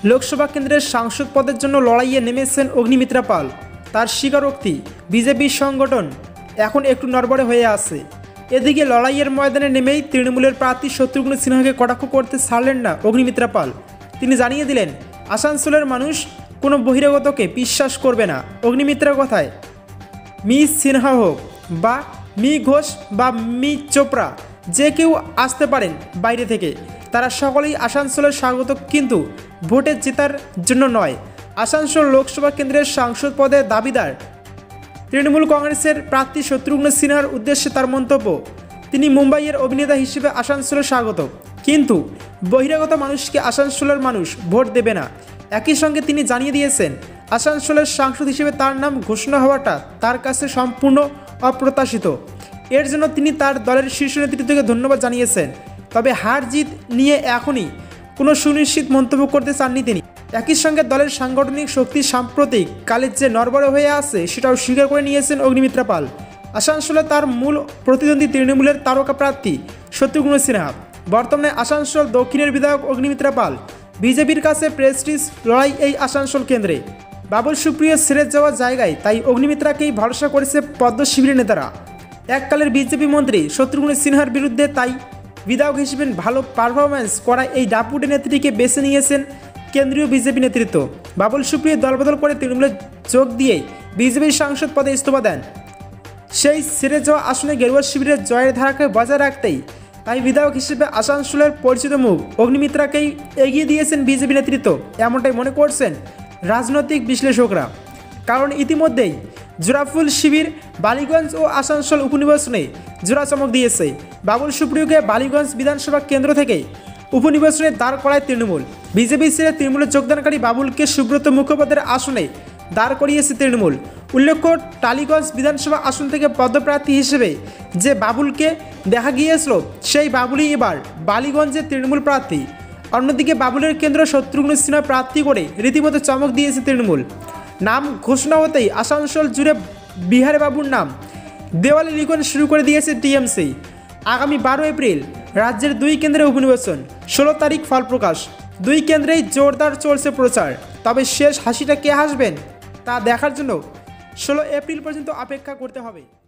লোকসভা কেন্দ্রের সাংসদ পদের জন্য লড়াইয়ে নেমেছেন অগ্নিমিত্রা পাল। তার স্বীকারোক্তি, বিজেপির সংগঠন এখন একটু নড়বড়ে হয়ে আছে। এদিকে লড়াইয়ের ময়দানে নেমেই তৃণমূলের প্রার্থী শত্রুঘ্ন সিনহাকে কটাক্ষ করতে ছাড়লেন না অগ্নিমিত্রা পাল। তিনি জানিয়ে দিলেন, আসানসোলের মানুষ কোনো বহিরাগতকে বিশ্বাস করবে না। অগ্নিমিত্রার কথায়, মি সিনহা হোক বা মি ঘোষ বা মি চোপড়া, যে কেউ আসতে পারেন বাইরে থেকে, তারা সকলেই আসানসোলের স্বাগত, কিন্তু ভোটে জেতার জন্য নয়। আসানসোল লোকসভা কেন্দ্রের সাংসদ পদের দাবিদার তৃণমূল কংগ্রেসের প্রার্থী শত্রুঘ্ন সিনহার উদ্দেশ্যে তার মন্তব্য, তিনি মুম্বাইয়ের অভিনেতা হিসেবে আসানসোলে স্বাগত, কিন্তু বহিরাগত মানুষকে আসানসোলের মানুষ ভোট দেবে না। একই সঙ্গে তিনি জানিয়ে দিয়েছেন, আসানসোলের সাংসদ হিসেবে তার নাম ঘোষণা হওয়াটা তার কাছে সম্পূর্ণ অপ্রত্যাশিত। এর জন্য তিনি তার দলের শীর্ষ নেতৃত্বকে ধন্যবাদ জানিয়েছেন। তবে হার জিত নিয়ে এখনই কোনো সুনিশ্চিত মন্তব্য করতে চাননি তিনি। একই সঙ্গে দলের সাংগঠনিক শক্তি সাম্প্রতিক কালে যে নড়বড়ে হয়ে আছে সেটাও স্বীকার করে নিয়েছেন অগ্নিমিত্রা পাল। আসানসোলে তার মূল প্রতিদ্বন্দ্বী তৃণমূলের তারকা প্রার্থী শত্রুঘ্ন সিনহা। বর্তমানে আসানসোল দক্ষিণের বিধায়ক অগ্নিমিত্রা পাল। বিজেপির কাছে প্রেস্টিজ লড়াই এই আসানসোল কেন্দ্রে। বাবুল সুপ্রিয় ছেড়ে যাওয়া জায়গায় তাই অগ্নিমিত্রাকেই ভরসা করেছে পদ্ম শিবিরের নেতারা। এককালের বিজেপি মন্ত্রী শত্রুঘ্ন সিনহার বিরুদ্ধে তাই বিধায়ক হিসেবে ভালো পারফরম্যান্স করা এই ডাপুটে নেত্রীকে বেছে নিয়েছেন কেন্দ্রীয় বিজেপি নেতৃত্ব। বাবুল সুপ্রিয় দলবদল করে তৃণমূলে যোগ দিয়েই বিজেপির সাংসদ পদে ইস্তফা দেন। সেই ছেড়ে যাওয়া আসনে গেরুয়া শিবিরের জয়ের ধারাকে বজায় রাখতেই তাই বিধায়ক হিসেবে আসানসোলের পরিচিত মুখ অগ্নিমিত্রাকেই এগিয়ে দিয়েছেন বিজেপি নেতৃত্ব, এমনটাই মনে করছেন রাজনৈতিক বিশ্লেষকরা। কারণ ইতিমধ্যেই জোড়াফুল শিবির বালিগঞ্জ ও আসানসোল উপনির্বাচনে জোড়া চমক দিয়েছে। বাবুল সুপ্রিয়কে বালিগঞ্জ বিধানসভা কেন্দ্র থেকে উপনির্বাচনে দাঁড় করায় তৃণমূল। বিজেপি ছেড়ে তৃণমূলে যোগদানকারী বাবুলকে সুব্রত মুখোপাধ্যায়ের আসনে দাঁড় করিয়েছে তৃণমূল। উল্লেখ্য, টালিগঞ্জ বিধানসভা আসন থেকে পদপ্রার্থী হিসেবে যে বাবুলকে দেখা গিয়েছিল, সেই বাবুলই এবার বালিগঞ্জের তৃণমূল প্রার্থী। অন্যদিকে বাবুলের কেন্দ্র শত্রুঘ্ন সিনহা প্রার্থী করে রীতিমতো চমক দিয়েছে তৃণমূল। নাম ঘোষণা হতেই আসানসোল জুড়ে বিহারে বাবুর নাম দেওয়ালে লিখন শুরু করে দিয়েছে টিএমসি। আগামী 12 এপ্রিল রাজ্যের 2 কেন্দ্রে উপনির্বাচন, 16 তারিখ ফল প্রকাশ। 2 কেন্দ্রেই জোরদার চলছে প্রচার। তবে শেষ হাসিটা কে হাসবেন তা দেখার জন্য 16 এপ্রিল পর্যন্ত অপেক্ষা করতে হবে।